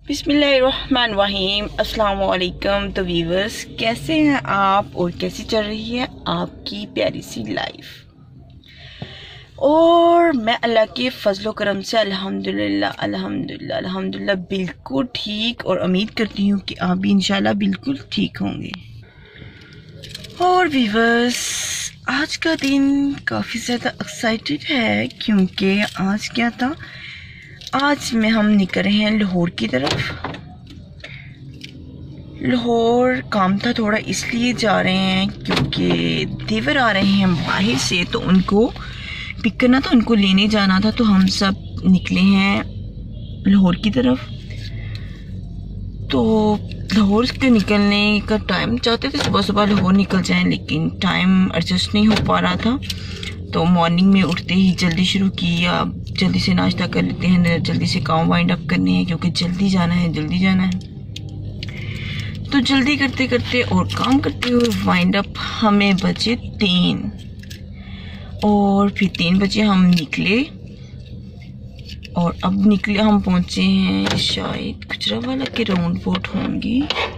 बिस्मिल्लाहिर्रहमानिर्रहीम। अस्सलाम वालेकुम। तो व्यूअर्स, कैसे हैं आप और कैसी चल रही है आपकी प्यारी सी लाइफ? और मैं अल्लाह के फजलो करम से अल्हम्दुलिल्लाह बिल्कुल ठीक, और उम्मीद करती हूँ कि आप भी इंशाल्लाह बिल्कुल ठीक होंगे। और व्यूअर्स, आज का दिन काफ़ी ज़्यादा एक्साइटेड है क्योंकि आज क्या था, आज में हम निकल रहे हैं लाहौर की तरफ। लाहौर काम था थोड़ा, इसलिए जा रहे हैं क्योंकि देवर आ रहे हैं बाहर से, तो उनको पिक करना था, उनको लेने जाना था। तो हम सब निकले हैं लाहौर की तरफ। तो लाहौर के निकलने का टाइम चाहते थे सुबह सुबह लाहौर निकल जाएं, लेकिन टाइम एडजस्ट नहीं हो पा रहा था। तो मॉर्निंग में उठते ही जल्दी शुरू किया, जल्दी से नाश्ता कर लेते हैं, जल्दी से काम वाइंड अप करने हैं क्योंकि जल्दी जाना है। तो जल्दी करते करते और काम करते हुए वाइंड अप हमें बजे 3, और फिर 3 बजे हम निकले। और अब निकले हम पहुंचे हैं शायद गुजरावाला के राउंड बोट होंगी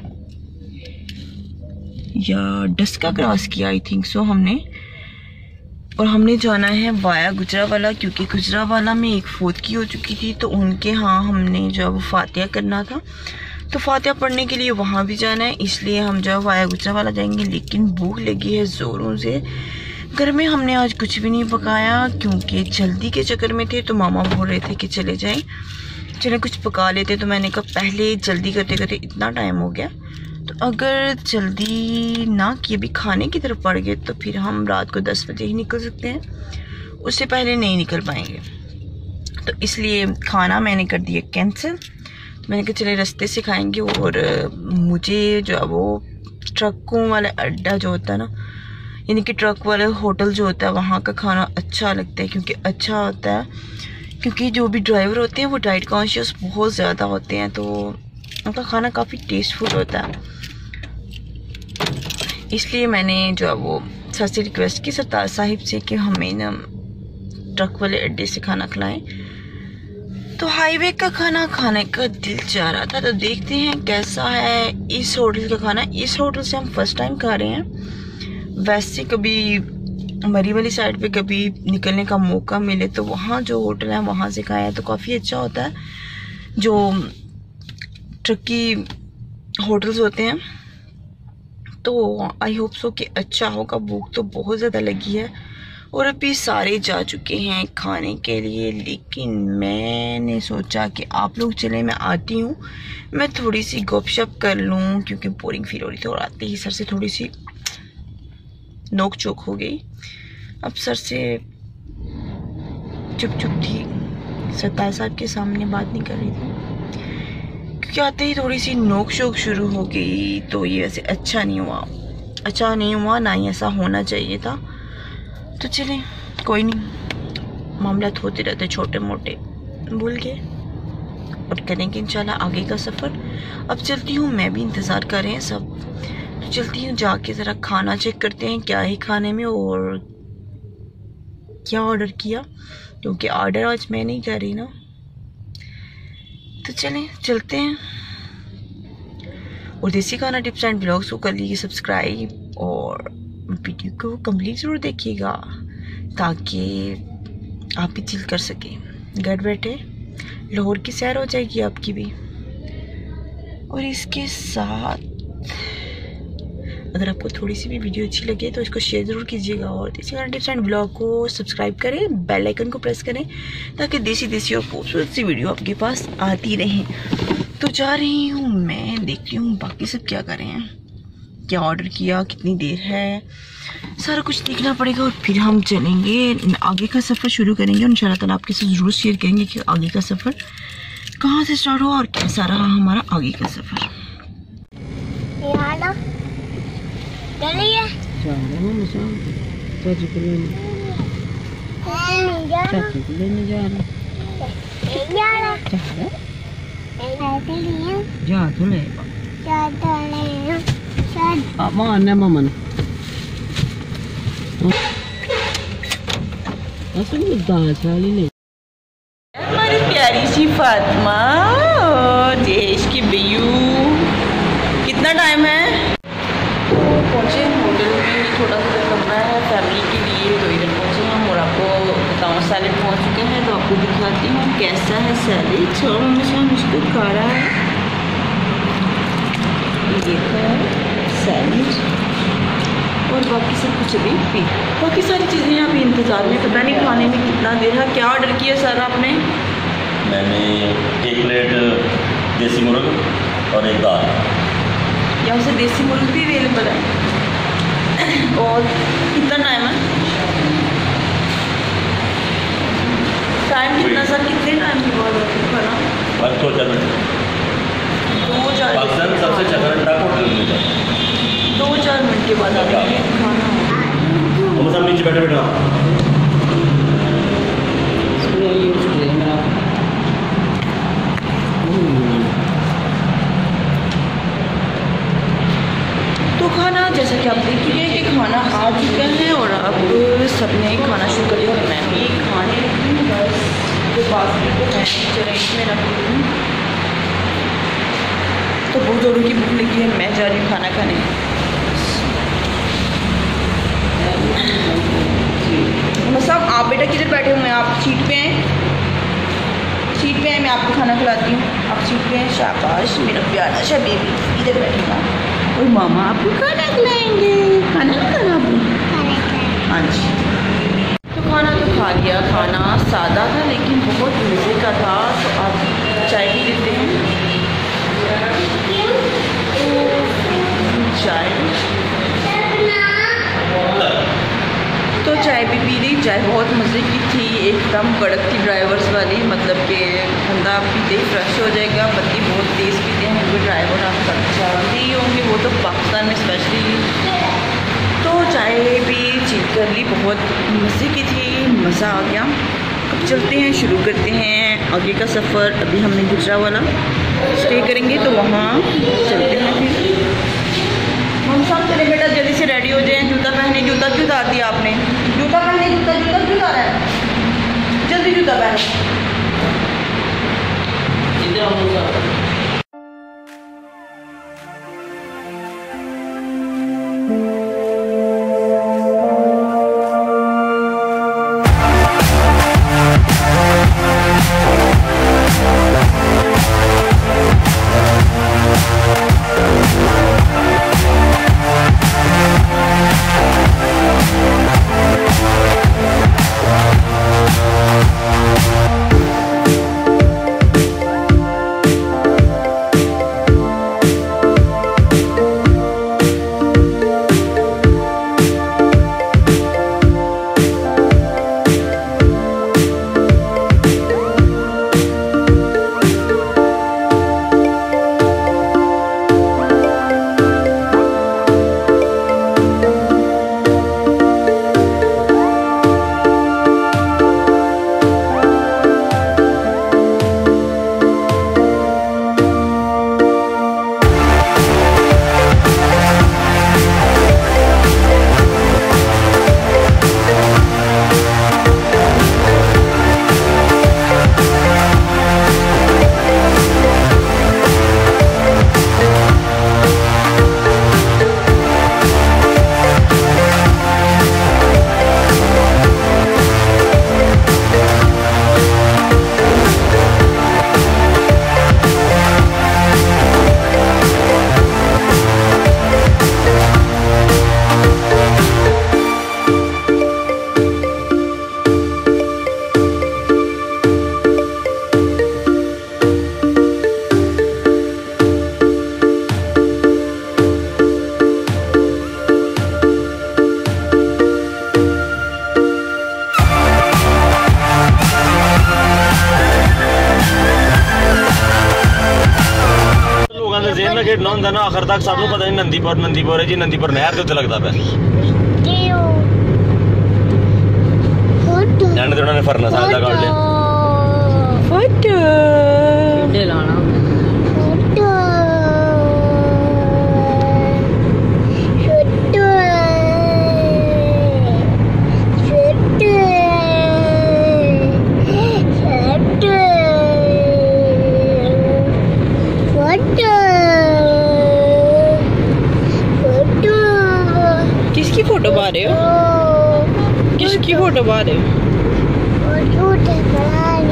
या डस्का क्रॉस किया, आई थिंक सो हमने। और हमने जाना है वाया गुजरावाला, क्योंकि गुजरावाला में एक फौतगी हो चुकी थी, तो उनके यहाँ हमने जो वो फातिहा करना था। तो फातिहा पढ़ने के लिए वहाँ भी जाना है, इसलिए हम जो वाया गुजरावाला जाएंगे। लेकिन भूख लगी है ज़ोरों से। घर में हमने आज कुछ भी नहीं पकाया क्योंकि जल्दी के चक्कर में थे। तो मामा बोल रहे थे कि चले जाएं, चले कुछ पका लेते। तो मैंने कहा पहले जल्दी करते करते इतना टाइम हो गया, तो अगर जल्दी ना किए भी खाने की तरफ पड़ गए तो फिर हम रात को 10 बजे ही निकल सकते हैं, उससे पहले नहीं निकल पाएंगे। तो इसलिए खाना मैंने कर दिया कैंसिल। मैंने कहा चले रास्ते से खाएंगे। और मुझे जो है वो ट्रकों वाला अड्डा जो होता है ना, यानी कि ट्रक वाले होटल जो होता है, वहाँ का खाना अच्छा लगता है। क्योंकि अच्छा होता है, क्योंकि जो भी ड्राइवर होते हैं वो डाइट कॉन्शियस बहुत ज़्यादा होते हैं, तो उनका खाना काफ़ी टेस्टफुल होता है। इसलिए मैंने जो है वो सर से रिक्वेस्ट की, सरताज साहिब से, कि हमें ना ट्रक वाले अड्डे से खाना खिलाएं। तो हाईवे का खाना खाने का दिल चाह रहा था। तो देखते हैं कैसा है इस होटल का खाना। इस होटल से हम फर्स्ट टाइम खा रहे हैं। वैसे कभी मरी वाली साइड पे कभी निकलने का मौका मिले तो वहाँ जो होटल है वहाँ से खाया तो काफ़ी अच्छा होता है, जो ट्रकी होटल्स होते हैं। तो आई होप सो कि अच्छा होगा। भूख तो बहुत ज़्यादा लगी है और अभी सारे जा चुके हैं खाने के लिए, लेकिन मैंने सोचा कि आप लोग चले, मैं आती हूँ, मैं थोड़ी सी गपशप कर लूँ क्योंकि बोरिंग फील हो रही थी। और आते ही सर से थोड़ी सी नोक चोक हो गई। अब सर से चुप चुप थी, सरताज साहब के सामने बात नहीं कर रही थी क्योंकि आते ही थोड़ी सी नोक शोक शुरू हो गई। तो ये वैसे अच्छा नहीं हुआ, ना ही ऐसा होना चाहिए था। तो चलें, कोई नहीं, मामला होते रहते छोटे मोटे, भूल गए और करेंगे इंशाल्लाह आगे का सफ़र। अब चलती हूँ, मैं भी इंतज़ार कर रहे हैं सब। तो चलती हूँ, जाके ज़रा खाना चेक करते हैं क्या है खाने में और क्या ऑर्डर किया, क्योंकि ऑर्डर आज मैं नहीं कर रही ना। तो चलें चलते हैं। और Desi Khana tips and blogs को कर लीजिए सब्सक्राइब, और वीडियो को कंप्लीट ज़रूर देखिएगा ताकि आप भी चिल कर सकें घर बैठे। लाहौर की सैर हो जाएगी आपकी भी। और इसके साथ अगर आपको थोड़ी सी भी वीडियो अच्छी लगे तो इसको शेयर ज़रूर कीजिएगा, और Desi Khana tips and blog को सब्सक्राइब करें, बेल आइकन को प्रेस करें ताकि देसी और खूबसूरत सी वीडियो आपके पास आती रहे। तो जा रही हूँ मैं, देखती हूँ बाकी सब क्या कर रहे हैं, क्या ऑर्डर किया, कितनी देर है, सारा कुछ देखना पड़ेगा। और फिर हम चलेंगे, आगे का सफ़र शुरू करेंगे और इंशाल्लाह ताला आपके साथ ज़रूर शेयर करेंगे कि आगे का सफ़र कहाँ से स्टार्ट हुआ और कैसा रहा हमारा आगे का सफ़र। हमारी प्यारी सी फातिमा, जय आपको दिखाती हूँ कैसा है सैलेड। और मुझको खा रहा है, ये देखो सैलेड, और बाकी सब कुछ अभी बाकी सारी चीज़ें यहाँ पे इंतज़ार में। पता नहीं खाने में कितना देर है। क्या ऑर्डर किया सर आपने? मैंने 1 प्लेट देसी मुर्ग और 1 दाल। यहाँ से देसी मुर्ग भी अवेलेबल है। और कितना टाइम है? टाइम कितना सर? कितने टाइम के बाद खाना? 2-4 मिनट। 2-4 पाकिस्तान में सबसे अच्छा होटल मिल जाता है। 2-4 मिनट के बाद खाना। हम सब नीचे बैठे बैठा तो खाना जैसा कि आप देखिए कि खाना आ चुका है और अब सबने खाना शुरू कर दिया। मैं भी खाने बस जो बास्केट को मैं इसमें रख दूँ। तो बहुत ज़ोरों की भूख लगी है, मैं जा रही हूँ खाना खाने। साहब आप बेटा किधर बैठे हुए हैं? आप सीट पे हैं, सीट पे हैं, मैं आपको खाना खिलाती हूँ। आप सीट पे हैं, शाबाश मेरा प्यारा सा बेबी इधर बैठेगा और मामा आपको खाना खिलाएंगे। खाना नहीं खाना आपने? हाँ जी। तो खाना तो खा लिया। खाना सादा था लेकिन बहुत मज़े का था। तो आप चाय भी लेते हैं? चाय तो चाय भी पी ली। चाय बहुत मज़े की थी, एकदम कड़क थी, ड्राइवर्स वाली। मतलब कि बंदा पीते ही फ्रेश हो जाएगा। बंदी बहुत तेज़ पीते हैं वो ड्राइवर, आप सब जानते ही होंगे, वो तो पाकिस्तान में स्पेशली। तो चाय भी चिल कर ली, बहुत मज़े की थी, मज़ा आ गया। अब चलते हैं, शुरू करते हैं आगे का सफ़र। अभी हमने गुजरावाला स्टे करेंगे तो वहाँ चलते हैं। फिर हम सब चले बेटा, जल्दी से रेडी हो जाएं। जूता पहने, जूता क्यों उतार दिया आपने? जूता पहने, जूता जूता क्यों उतारा है? जल्दी जूता पहनो। गेट ना होंदा ना आखिर तक सानू पता नहीं नंदीपुर है जी। नंदीपुर नहर के उत्ते लगता पे जाने तो उन्होंने फरना साल का काट लिया। फोटो लाना किसकी फोटो बा रहे हो? किसकी फोटो बा रहे हो?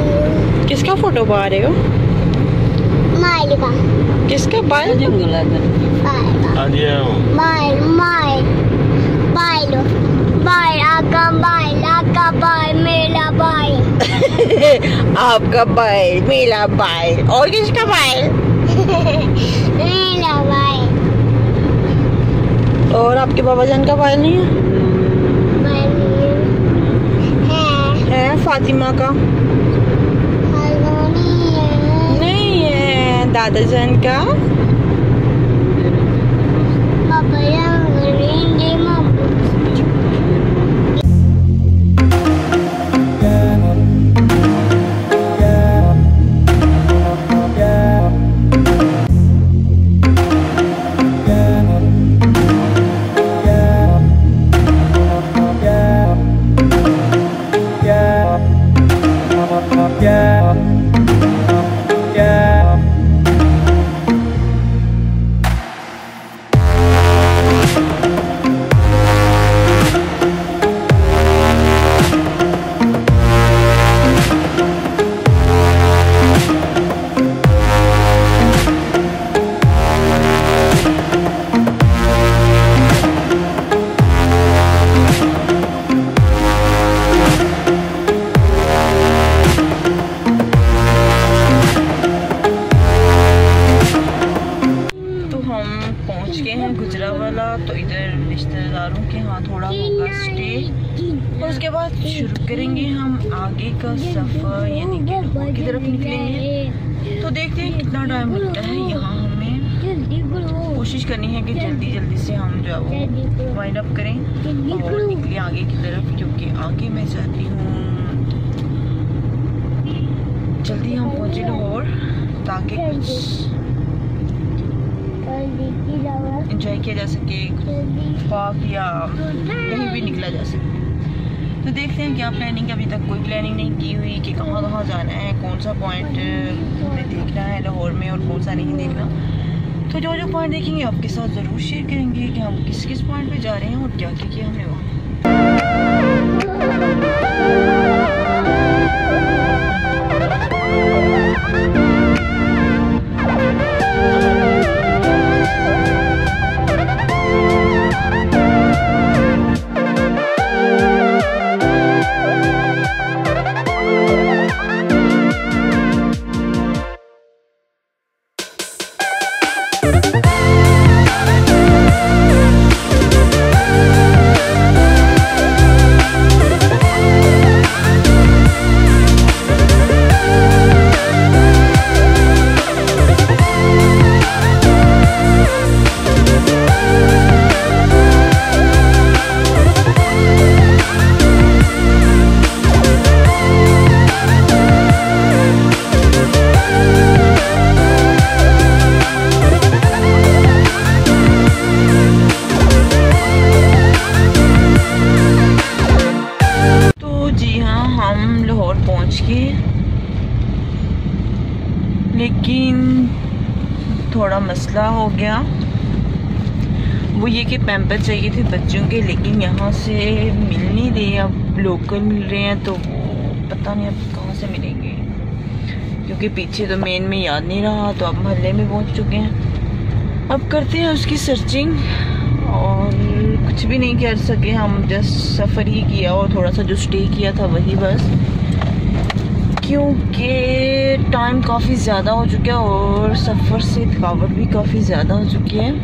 किसका फोटो पा रहे हो? माइल का। किसका? बाइल। हाँ जी माइल माइल बाइल बाइल आका बाइल मेरा बाइल। आपका बाइल, मेरा बाइल, और किसका बाइल? मेरा बाइल। और आपके बाबा जान का बाइल नहीं है? है फातिमा का? नहीं है। दादा जान का? गुजरावाला। तो इधर रिश्तेदारों के यहाँ थोड़ा होगा स्टे, और उसके बाद शुरू करेंगे हम आगे का सफ़र, यानी कि लाहौर की तरफ निकलेंगे। तो देखते हैं कितना टाइम लगता है यहाँ। हमें कोशिश करनी है कि जल्दी से हम जो है वो वाइंड अप करें और निकले आगे की तरफ, क्योंकि आगे मैं चाहती हूँ जल्दी हम पहुँचे लाहौर, ताकि कुछ एंजॉय किया जा सके, पार्क या कहीं भी निकला जा सके। तो देखते हैं क्या प्लानिंग। अभी तक कोई प्लानिंग नहीं की हुई कि कहाँ कहाँ जाना है, कौन सा पॉइंट हमें देखना है लाहौर में और कौन सा नहीं देखना। तो जो जो पॉइंट देखेंगे आपके साथ ज़रूर शेयर करेंगे कि हम किस किस पॉइंट पे जा रहे हैं और क्या क्या किया हमने वहाँ। लेकिन थोड़ा मसला हो गया, वो ये कि पैम्पर चाहिए थे बच्चों के, लेकिन यहाँ से मिल नहीं रहे। अब लोकल मिल रहे हैं तो वो पता नहीं अब कहाँ से मिलेंगे, क्योंकि पीछे तो मेन में याद नहीं रहा। तो अब मोहल्ले में पहुँच चुके हैं, अब करते हैं उसकी सर्चिंग। और कुछ भी नहीं कर सके हम, जस्ट सफ़र ही किया और थोड़ा सा जो स्टे किया था वही बस, क्योंकि टाइम काफ़ी ज़्यादा हो चुका है और सफ़र से थकावट भी काफ़ी ज़्यादा हो चुकी है।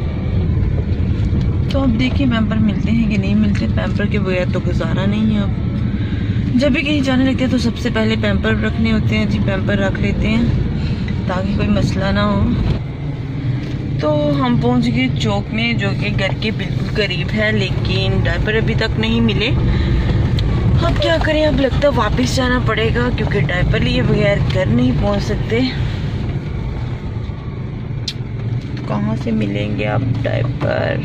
तो अब देखिए पैम्पर मिलते हैं कि नहीं मिलते। पैम्पर के बगैर तो गुजारा नहीं है। अब जब भी कहीं जाने लगते हैं तो सबसे पहले पैम्पर रखने होते हैं जी, पैम्पर रख लेते हैं ताकि कोई मसला ना हो। तो हम पहुंच गए चौक में, जो कि घर के बिल्कुल करीब है, लेकिन डायपर अभी तक नहीं मिले। अब क्या करें, अब लगता है वापस जाना पड़ेगा, क्योंकि डायपर लिए बगैर घर नहीं पहुंच सकते। तो कहाँ से मिलेंगे अब डायपर।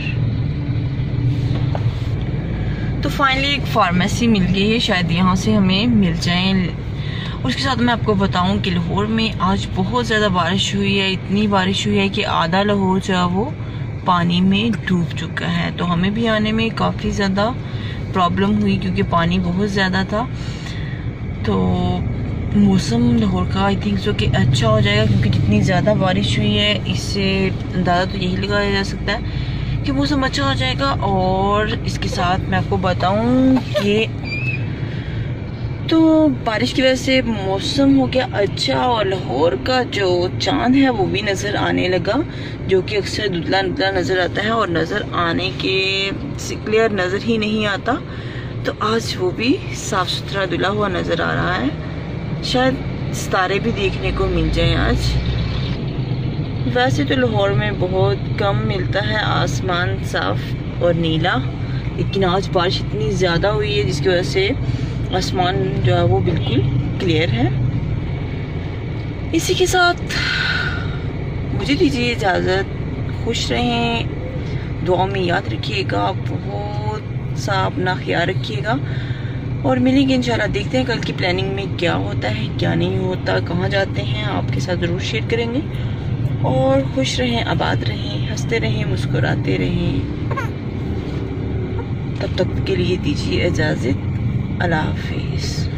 तो फाइनली एक फार्मेसी मिल गई है, शायद यहाँ से हमें मिल जाए। उसके साथ मैं आपको बताऊं कि लाहौर में आज बहुत ज़्यादा बारिश हुई है। इतनी बारिश हुई है कि आधा लाहौर जो है वो पानी में डूब चुका है। तो हमें भी आने में काफ़ी ज़्यादा प्रॉब्लम हुई, क्योंकि पानी बहुत ज़्यादा था। तो मौसम लाहौर का आई थिंक सो कि अच्छा हो जाएगा, क्योंकि जितनी ज़्यादा बारिश हुई है इससे अंदाज़ा तो यही लगाया जा सकता है कि मौसम अच्छा हो जाएगा। और इसके साथ मैं आपको बताऊं कि तो बारिश की वजह से मौसम हो गया अच्छा, और लाहौर का जो चांद है वो भी नज़र आने लगा, जो कि अक्सर धुंधला धुंधला नज़र आता है और नज़र आने के क्लियर नज़र ही नहीं आता। तो आज वो भी साफ़ सुथरा धुला हुआ नज़र आ रहा है, शायद सितारे भी देखने को मिल जाएं आज। वैसे तो लाहौर में बहुत कम मिलता है आसमान साफ और नीला, लेकिन आज बारिश इतनी ज़्यादा हुई है जिसकी वजह से आसमान जो है वो बिल्कुल क्लियर है। इसी के साथ मुझे दीजिए इजाज़त, खुश रहें, दुआ में याद रखिएगा, बहुत सा अपना ख्याल रखिएगा और मिलेंगे इंशाल्लाह। देखते हैं कल की प्लानिंग में क्या होता है क्या नहीं होता, कहाँ जाते हैं, आपके साथ ज़रूर शेयर करेंगे। और खुश रहें, आबाद रहें, हंसते रहें, मुस्कुराते रहें। तब तक के लिए दीजिए इजाज़त, अल्लाह हाफिज़।